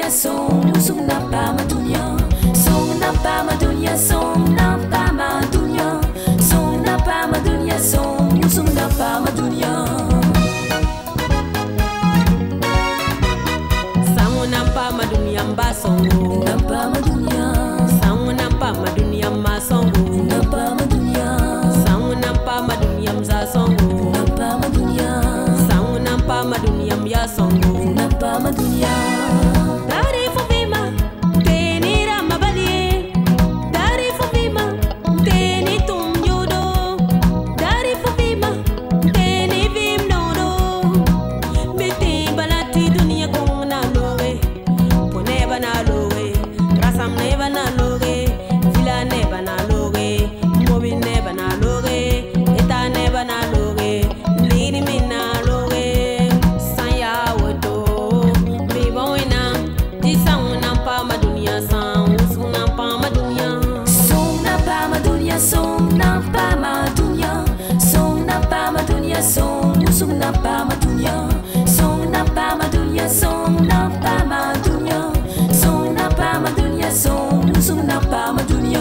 dunia song usung napa ma dunia song napa ma dunia song napa ma dunia song napa ma dunia song usung napa ma dunia sangu napa ma dunia mba songo napa ma dunia sangu napa ma dunia mba songo napa ma dunia sangu napa ma dunia mza songo napa ma dunia sangu napa ma dunia mya songo napa ma dunia dari fufima teni ramabalie dari fufima teni tumjudo dari fufima teni vimnodo biti balati dunia kongna lowe pone bana lowe rasam ne bana lowe vila ne bana lowe mobi ne bana lowe eta ne bana lowe lini mina lowe sanya wodo mi boina di sang nampa ma dunia sang usung nampa ma dunia song napa ma dunia song napa ma dunia song napa ma dunia song usung napa ma dunia song napa ma dunia song napa ma dunia song napa ma dunia song usung napa ma dunia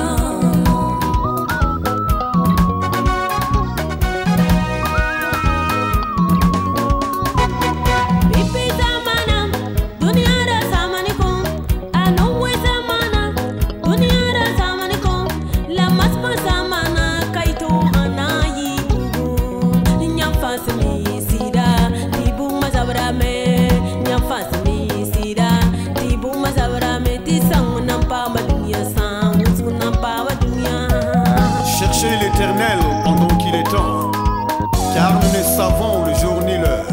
Bibi zamana dunia da zamanikum anowe zamana dunia da zamanikum la maspa zamana kaito anayi bugu nyamfasi mi sida tibu mazabrame nyamfasi mi sida tibu mazabrame tisangu nampa ma dunia sang usu nampa ma dunia. Cherchez l'Éternel pendant qu'il est temps, car nous ne savons le jour ni l'heure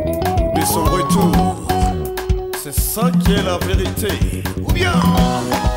de son retour. C'est ça qui est la vérité. Ou bien